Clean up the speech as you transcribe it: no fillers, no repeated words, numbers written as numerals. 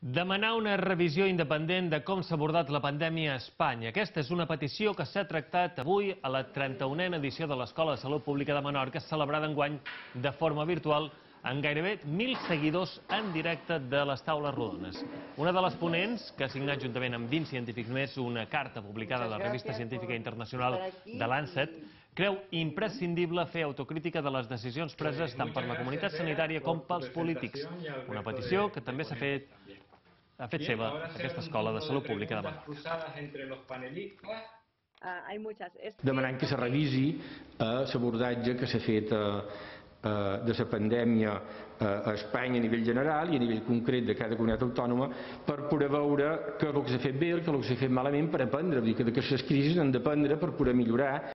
Demanar una revisió independent de com s'ha abordat la pandèmia a Espanya. Aquesta és una petició que s'ha tractat avui a la 31a edició de l'Escola de Salut Pública de Menorca, celebrada enguany de forma virtual amb gairebé 1.000 seguidors en directe de les taules rodones. Una de les ponents, que ha signat juntament amb 20 científics més una carta publicada a la revista científica internacional de Lancet, creu imprescindible fer autocrítica de les decisions preses tant per la comunitat sanitària com pels polítics. Una petició que també ha fet seva aquesta Escola de Salut Pública de Menorca. Demanant que se revisi l'abordatge que s'ha fet de la pandèmia a Espanya a nivell general i a nivell concret de cada comunitat autònoma per poder veure què és el que s'ha fet bé i què és el que s'ha fet malament per aprendre, que d'aquestes crisis hem d'aprendre per poder millorar.